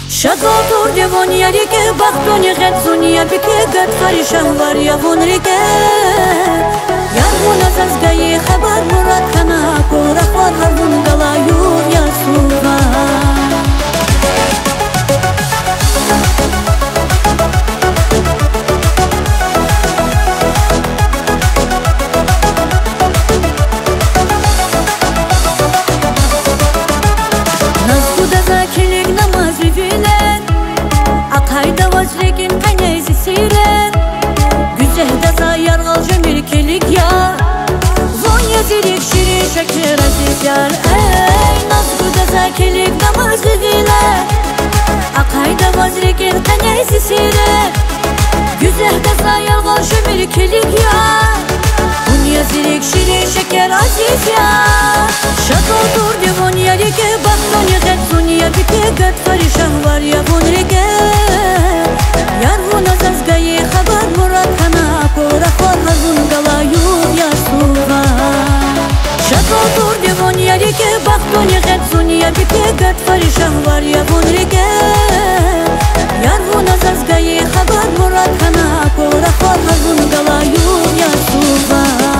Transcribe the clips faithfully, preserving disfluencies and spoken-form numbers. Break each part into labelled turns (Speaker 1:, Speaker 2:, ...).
Speaker 1: شطور جوانی که بختونی غدزونی بکه فری شهوار یا ونریگه یارون از از گای خبر مراد کنا کور خور هرون گلایور یا سوما şeker aziz yar ey nazgı da zakilik namazı dile akayda vazrikin kanaysi sire güzel de sayalgal şömürkelik ya dünya zirik şirin şeker aziz yar şatodur devon yarike baktoni ged dünya bike ged farişan var ya bunrike yar bu nazaz gayi haber murat kana kora khor hazun galayur ya suva شطور جوانی که بختونی غدزونی بکه گد فریشان وار یا ونریگه یار وون از از گای خبر مراد کنا کورا خور هزون گلایور یا سوبا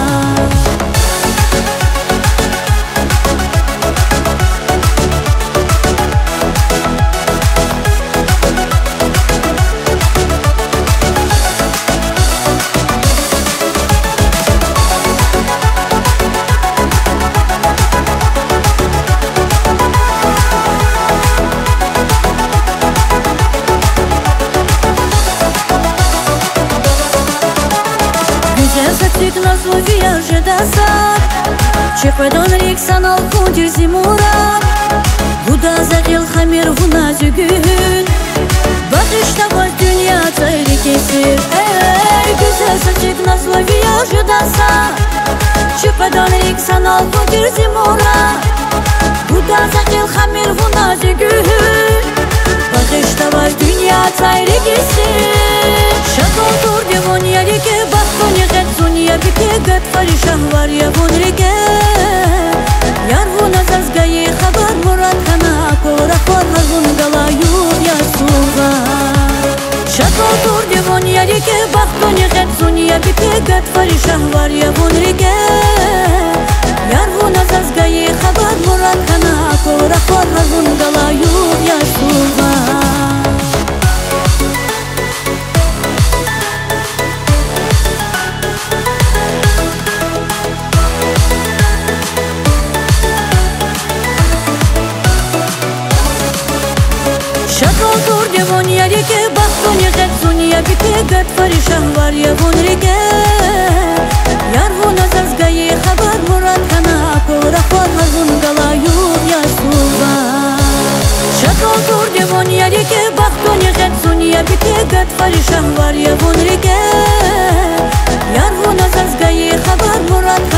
Speaker 1: Назловия же досад Чехведон рик санал хундир зимурат Буда загил хамир вуна зюгün Bakışta var dünya цайри kesir Ey güzel saçık назловия же досад Чехведон рик санал хундир зимурат Bуда загил хамир вуна zюgün Bakışta var dünya цайри kesir Şatodur devon yarike baktoni غدزونی بکه گد فریشان وار یا ونریگه یار وون از از گای خبر مراد کنا کورا خور هزون گلایور یا سووا شطور devon yarike baktoni غدزونی بکه گد فریشان وار یا ونریگه یار وون از از گای خبر مراد کنا کورا خور هزون گلایور یا سووا شطور جوان یاری که بختونی غدزونی بکه گد فریشان وار یا ونریگه یار وون از از گای خبر مراد کنا کورا خور هزون گلایور یا سوبا شطور جوان یاری که بختونی غدزونی بکه گد فریشان وار یا ونریگه یار وون از از گای خبر مراد